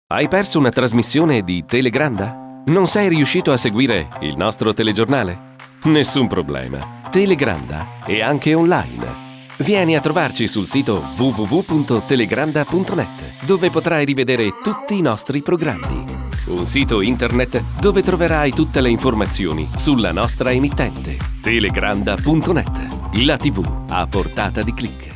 Hai perso una trasmissione di Telegranda? Non sei riuscito a seguire il nostro telegiornale? Nessun problema. Telegranda è anche online. Vieni a trovarci sul sito www.telegranda.net, dove potrai rivedere tutti i nostri programmi. Un sito internet dove troverai tutte le informazioni sulla nostra emittente. Telegranda.net, la TV a portata di click.